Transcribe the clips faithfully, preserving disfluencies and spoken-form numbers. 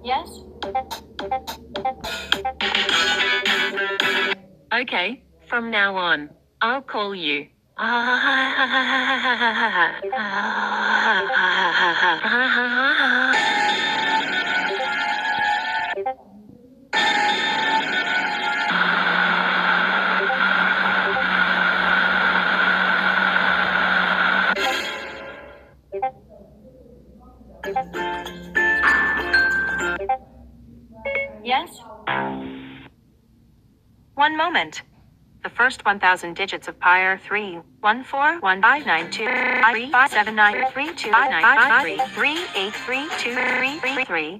Yes? Okay, from now on, I'll call you. Yes? One moment. The first one thousand digits of pi are three, one, four, one, five, nine, two, three, five, seven, nine, three, two, nine, five, three, three, eight, three, two, three, three, three.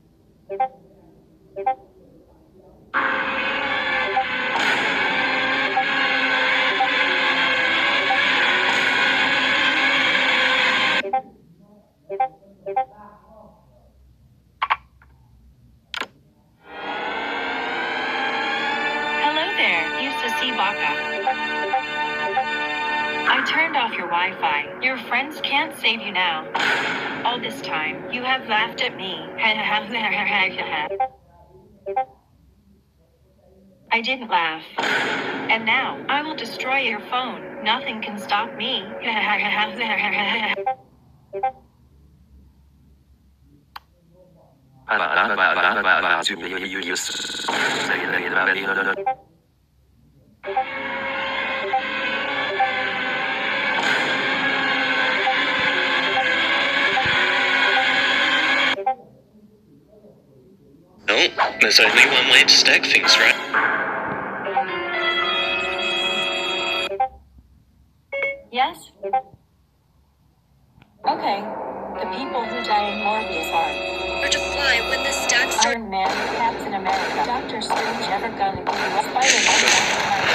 Hello there, Yusasi Baka. I turned off your Wi-Fi. Your friends can't save you now. All this time, you have laughed at me. I didn't laugh. And now, I will destroy your phone. Nothing can stop me. No, there's only one way to stack things, right? Yes? Okay. The people who die in Morbius are Where to fly when the stacks start. Iron Man, Captain America, Doctor Strange, ever gonna be Spider-Man.